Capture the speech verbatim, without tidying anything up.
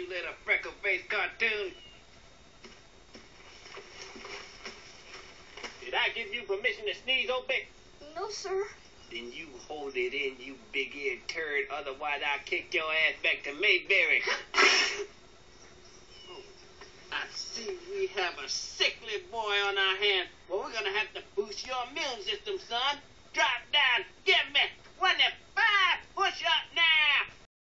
little freckle-faced cartoon. Did I give you permission to sneeze, old Beck? No, sir. Then you hold it in, you big-eared turd. Otherwise, I'll kick your ass back to Mayberry. Oh, I see we have a sickly boy on our hands. Well, we're gonna have to boost your immune system, son. Drop